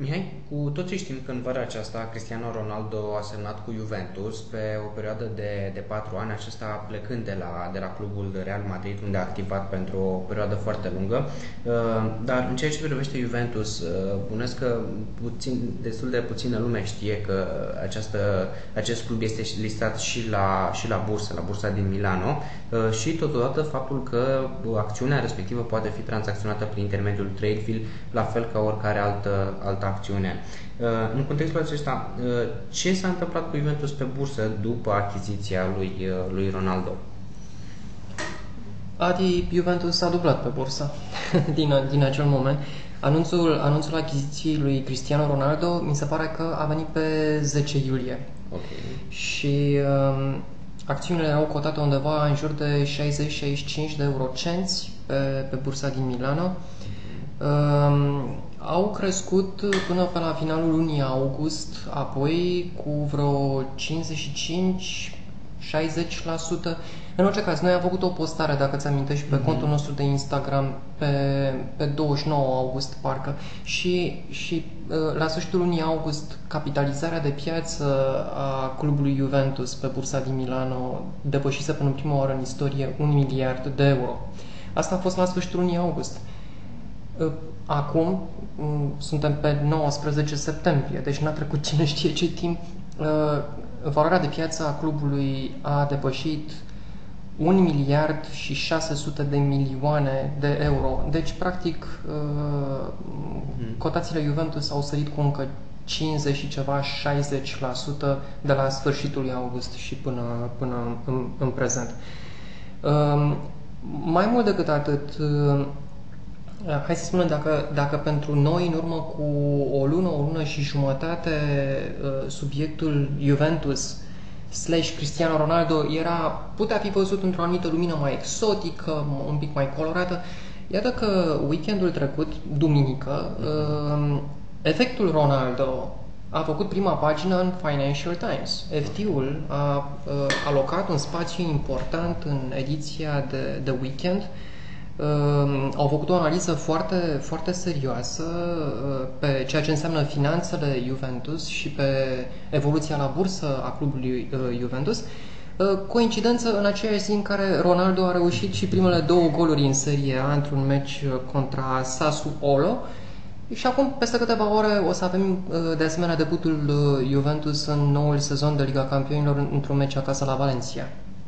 Mihai, cu toții știm că în vara aceasta Cristiano Ronaldo a semnat cu Juventus pe o perioadă de 4 ani, acesta plecând de la clubul Real Madrid, unde a activat pentru o perioadă foarte lungă. Dar în ceea ce privește Juventus, bănuiesc că destul de puțină lume știe că acest club este listat și la bursă, la bursa din Milano, și totodată faptul că acțiunea respectivă poate fi tranzacționată prin intermediul TradeVill, la fel ca oricare altă acțiune. În contextul acesta, ce s-a întâmplat cu Juventus pe bursă după achiziția lui Ronaldo? Adi, Juventus a dublat pe bursă din acel moment. Anunțul achiziției lui Cristiano Ronaldo mi se pare că a venit pe 10 iulie. Okay. Și acțiunile au cotate undeva în jur de 60-65 de eurocenți pe bursa din Milano. Au crescut până pe la finalul lunii august, apoi cu vreo 55-60%. În orice caz, noi am făcut o postare, dacă ți amintești, pe contul nostru de Instagram pe 29 august, parcă, și la sfârșitul lunii august, capitalizarea de piață a clubului Juventus pe bursa din Milano depășise până prima oară în istorie 1 miliard de euro. Asta a fost la sfârșitul lunii august. Acum suntem pe 19 septembrie, deci n-a trecut cine știe ce timp. Valoarea de piață a clubului a depășit 1 miliard și 600 de milioane de euro. Deci, practic, cotațiile Juventus au sărit cu încă 50 și ceva, 60% de la sfârșitul lui august și până în prezent. Mai mult decât atât, hai să spunem, dacă pentru noi, în urmă cu o lună și jumătate, subiectul Juventus / Cristiano Ronaldo putea fi văzut într-o anumită lumină mai exotică, un pic mai colorată, iată că weekendul trecut, duminică, efectul Ronaldo a făcut prima pagină în Financial Times. FT-ul a alocat un spațiu important în ediția de weekend. Au făcut o analiză foarte, foarte serioasă pe ceea ce înseamnă finanțele Juventus și pe evoluția la bursă a clubului Juventus. Coincidență în aceeași zi în care Ronaldo a reușit și primele 2 goluri în Serie A într-un meci contra Sassuolo. Și acum, peste câteva ore, o să avem de asemenea debutul Juventus în noul sezon de Liga Campionilor într-un meci acasă la Valencia.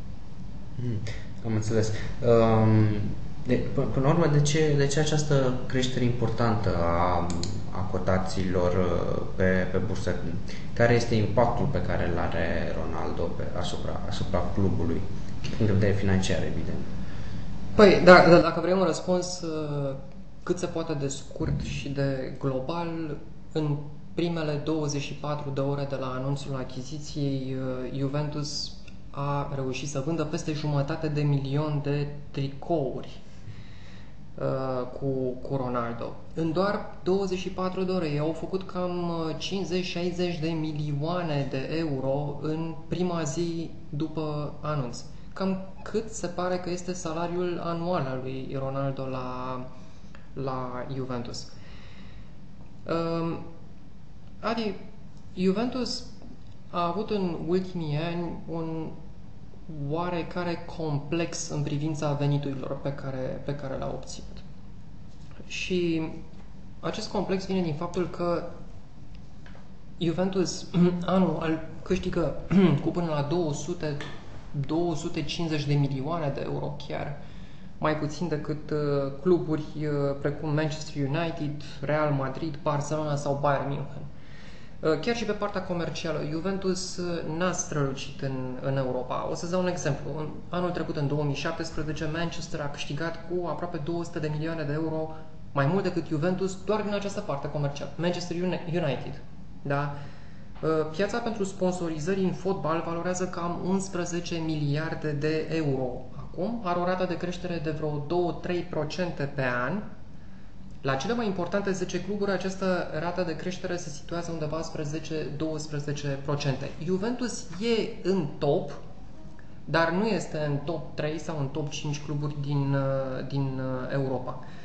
Am înțeles. Până la urmă, de ce această creștere importantă a cotațiilor pe bursă? Care este impactul pe care îl are Ronaldo asupra clubului? Din punct de vedere financiar, evident. Păi, dacă vrem un răspuns cât se poate de scurt și de global, în primele 24 de ore de la anunțul achiziției, Juventus a reușit să vândă peste 500.000 de tricouri cu Ronaldo. În doar 24 de ore ei au făcut cam 50-60 de milioane de euro în prima zi după anunț. Cam cât se pare că este salariul anual al lui Ronaldo la Juventus. Adi, Juventus a avut în ultimii ani un oarecare complex în privința veniturilor pe care le-a obținut. Și acest complex vine din faptul că Juventus anual câștigă cu până la 250 de milioane de euro chiar, mai puțin decât cluburi precum Manchester United, Real Madrid, Barcelona sau Bayern München. Chiar și pe partea comercială, Juventus n-a strălucit în Europa. O să-ți dau un exemplu. Anul trecut, în 2017, Manchester a câștigat cu aproape 200 de milioane de euro mai mult decât Juventus doar din această parte comercială. Manchester United. Da? Piața pentru sponsorizări în fotbal valorează cam 11 miliarde de euro. Acum are o rată de creștere de vreo 2-3% pe an. La cele mai importante 10 cluburi, această rată de creștere se situează undeva spre 10-12%. Juventus e în top, dar nu este în top 3 sau în top 5 cluburi din Europa.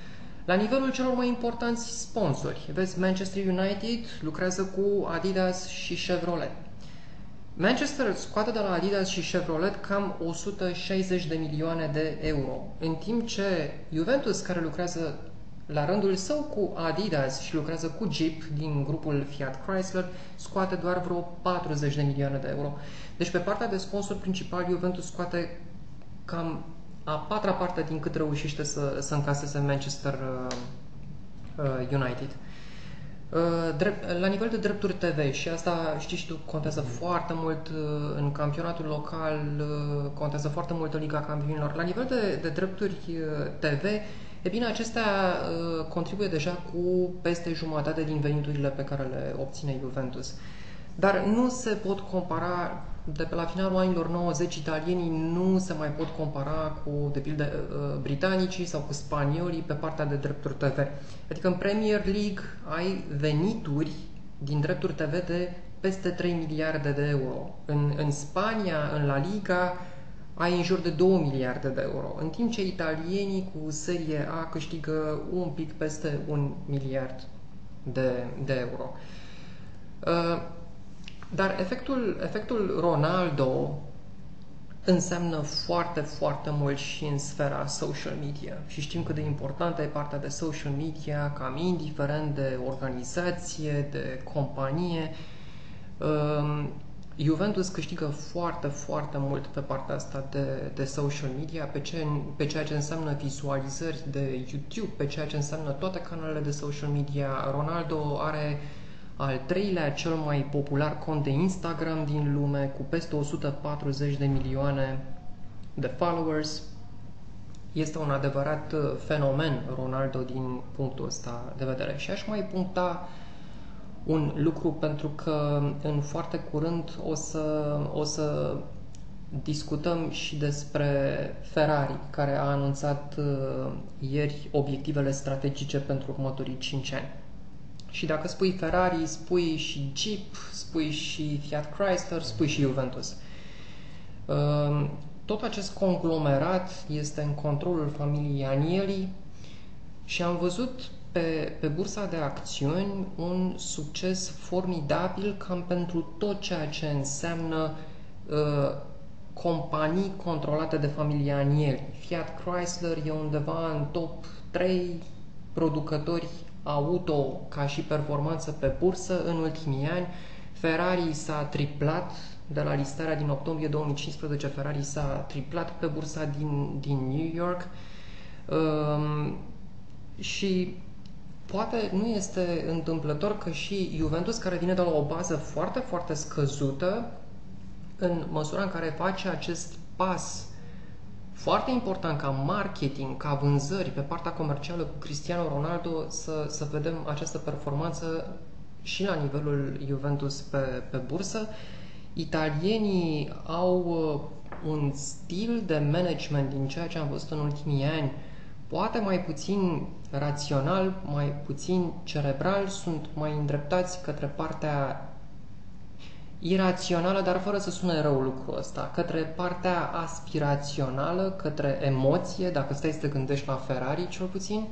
La nivelul celor mai importanți sponsori, vezi, Manchester United lucrează cu Adidas și Chevrolet. Manchester scoate de la Adidas și Chevrolet cam 160 de milioane de euro, în timp ce Juventus, care lucrează la rândul său cu Adidas și lucrează cu Jeep din grupul Fiat Chrysler, scoate doar vreo 40 de milioane de euro. Deci pe partea de sponsor principal, Juventus scoate cam a patra parte din cât reușește să încaseze Manchester United. La nivel de drepturi TV, și asta știi și tu, contează foarte mult în campionatul local, contează foarte mult în Liga Campionilor. La nivel de drepturi TV, e bine, acestea contribuie deja cu peste jumătate din veniturile pe care le obține Juventus. Dar nu se pot compara, de pe la finalul anilor 90, italienii nu se mai pot compara cu, de pildă, britanicii sau cu spaniolii pe partea de drepturi TV. Adică în Premier League ai venituri din drepturi TV de peste 3 miliarde de euro. În Spania, în La Liga, ai în jur de 2 miliarde de euro, în timp ce italienii cu Serie A câștigă un pic peste 1 miliard de euro. Dar efectul Ronaldo înseamnă foarte, foarte mult și în sfera social media. Și știm cât de importantă e partea de social media, cam indiferent de organizație, de companie. Juventus câștigă foarte, foarte mult pe partea asta de social media, pe ceea ce înseamnă vizualizări de YouTube, pe ceea ce înseamnă toate canalele de social media. Ronaldo are al treilea cel mai popular cont de Instagram din lume, cu peste 140 de milioane de followers. Este un adevărat fenomen Ronaldo din punctul ăsta de vedere. Și aș mai puncta un lucru, pentru că în foarte curând o să discutăm și despre Ferrari, care a anunțat ieri obiectivele strategice pentru următorii 5 ani. Și dacă spui Ferrari, spui și Jeep, spui și Fiat Chrysler, spui și Juventus. Tot acest conglomerat este în controlul familiei Agnelli și am văzut pe bursa de acțiuni un succes formidabil cam pentru tot ceea ce înseamnă companii controlate de familia Agnelli. Fiat Chrysler e undeva în top 3 producători auto ca și performanță pe bursă în ultimii ani. Ferrari s-a triplat de la listarea din octombrie 2015, Ferrari s-a triplat pe bursa din New York. Și poate nu este întâmplător că și Juventus, care vine de la o bază foarte, foarte scăzută, în măsura în care face acest pas foarte important ca marketing, ca vânzări pe partea comercială cu Cristiano Ronaldo, să vedem această performanță și la nivelul Juventus pe bursă. Italienii au un stil de management, din ceea ce am văzut în ultimii ani, poate mai puțin rațional, mai puțin cerebral, sunt mai îndreptați către partea irațională, dar fără să sune rău lucrul ăsta, către partea aspirațională, către emoție, dacă stai să te gândești la Ferrari, cel puțin.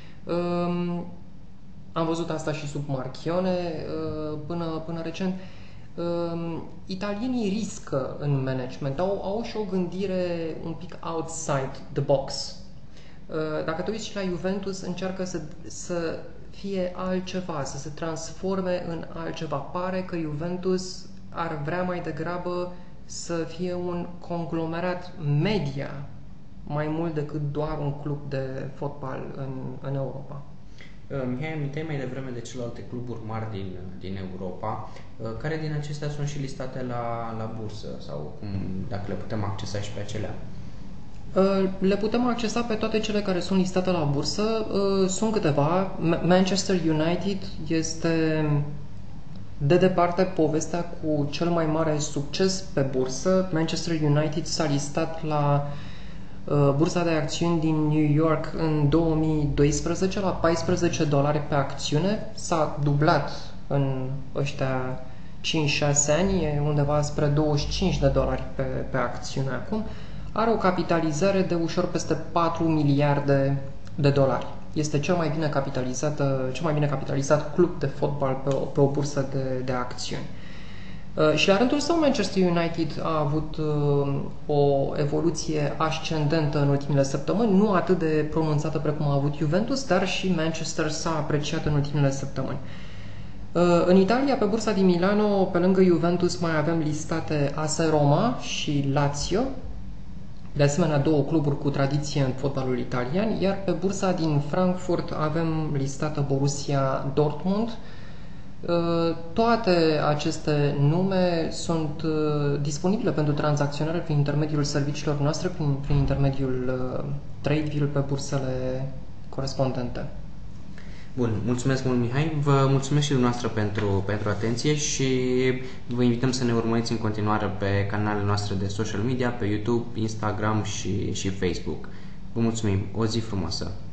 Am văzut asta și sub Marchione până recent. Italienii riscă în management, au și o gândire un pic outside the box. Dacă te uiți și la Juventus, încearcă să fie altceva, să se transforme în altceva. Pare că Juventus ar vrea mai degrabă să fie un conglomerat media mai mult decât doar un club de fotbal în Europa. Mi-ai amintit mai devreme de celelalte cluburi mari din Europa. Care din acestea sunt și listate la bursă sau dacă le putem accesa și pe acelea? Le putem accesa pe toate cele care sunt listate la bursă. Sunt câteva. Manchester United este de departe povestea cu cel mai mare succes pe bursă. Manchester United s-a listat la bursa de acțiuni din New York în 2012 la $14 pe acțiune. S-a dublat în ăștia 5-6 ani, e undeva spre $25 pe acțiune acum. Are o capitalizare de ușor peste 4 miliarde de dolari. este cel mai bine capitalizat club de fotbal pe o bursă de acțiuni. Și la rândul său, Manchester United a avut o evoluție ascendentă în ultimele săptămâni, nu atât de pronunțată precum a avut Juventus, dar și Manchester s-a apreciat în ultimele săptămâni. În Italia, pe bursa din Milano, pe lângă Juventus, mai avem listate AS Roma și Lazio, de asemenea două cluburi cu tradiție în fotbalul italian, iar pe bursa din Frankfurt avem listată Borussia Dortmund. Toate aceste nume sunt disponibile pentru tranzacționare prin intermediul serviciilor noastre, prin intermediul TradeView pe bursele corespondente. Bun, mulțumesc mult, Mihai, vă mulțumesc și dumneavoastră pentru atenție și vă invităm să ne urmăriți în continuare pe canalele noastre de social media, pe YouTube, Instagram și Facebook. Vă mulțumim, o zi frumoasă!